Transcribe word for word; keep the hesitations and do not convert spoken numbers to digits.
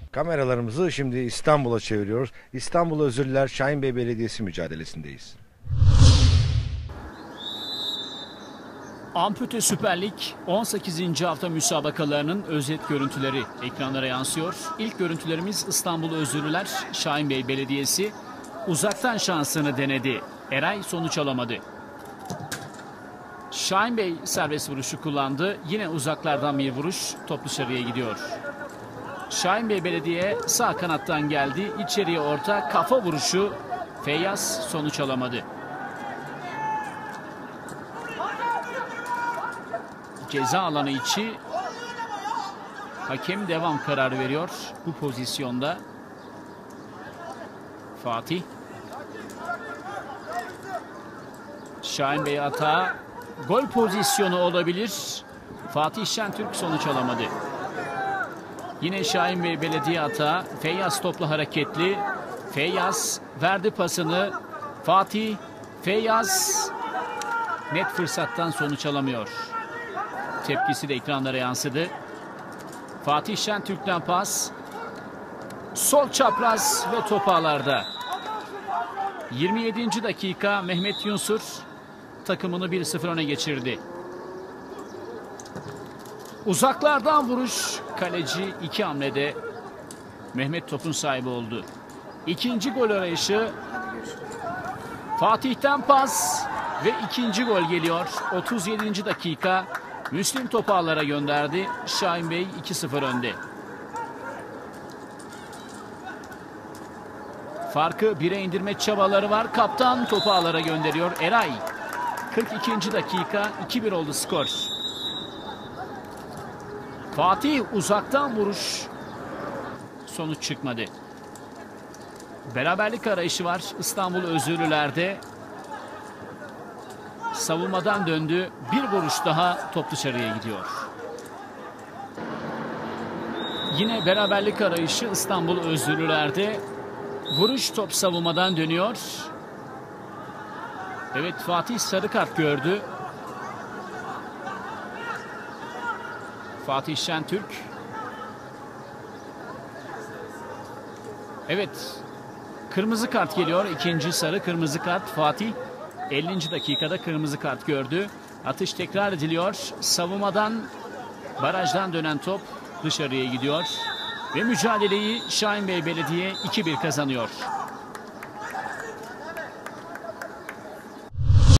Kameralarımızı şimdi İstanbul'a çeviriyoruz. İstanbul Özürlüler Şahinbey Belediyesi mücadelesindeyiz. Ampute Süper Lig on sekizinci hafta müsabakalarının özet görüntüleri ekranlara yansıyor. İlk görüntülerimiz İstanbul Özürlüler Şahinbey Belediyesi uzaktan şansını denedi. Eray sonuç alamadı. Şahinbey serbest vuruşu kullandı. Yine uzaklardan bir vuruş, top dışarıya gidiyor. Şahinbey Belediye sağ kanattan geldi. İçeriye orta kafa vuruşu. Feyyaz sonuç alamadı. Ceza alanı içi. Hakem devam kararı veriyor bu pozisyonda. Fatih. Şahinbey hata. Gol pozisyonu olabilir. Fatih Şentürk sonuç alamadı. Yine Şahinbey Belediye hata. Feyyaz topla hareketli. Feyyaz verdi pasını. Fatih. Feyyaz net fırsattan sonuç alamıyor. Tepkisi de ekranlara yansıdı. Fatih Şentürk'ten pas. Sol çapraz ve top ağlarda. yirmi yedinci dakika Mehmet Yunsur takımını bir sıfır öne geçirdi. Uzaklardan vuruş. Kaleci iki hamlede Mehmet topun sahibi oldu. İkinci gol arayışı. Fatih'ten pas ve ikinci gol geliyor. otuz yedinci dakika. Müslim topu ağlara gönderdi. Şahinbey iki sıfır önde. Farkı bire indirme çabaları var. Kaptan topu ağlara gönderiyor. Eray. kırk ikinci dakika. iki bir oldu skor. Fatih uzaktan vuruş. Sonuç çıkmadı. Beraberlik arayışı var İstanbul Özürlüler'de. Savunmadan döndü. Bir vuruş daha, top dışarıya gidiyor. Yine beraberlik arayışı İstanbul Özürlüler'de. Vuruş, top savunmadan dönüyor. Evet, Fatih sarı kart gördü. Fatih Şentürk. Evet. Kırmızı kart geliyor. İkinci sarı kırmızı kart. Fatih ellinci dakikada kırmızı kart gördü. Atış tekrar ediliyor. Savunmadan, barajdan dönen top dışarıya gidiyor. Ve mücadeleyi Şahinbey Belediye iki bir kazanıyor.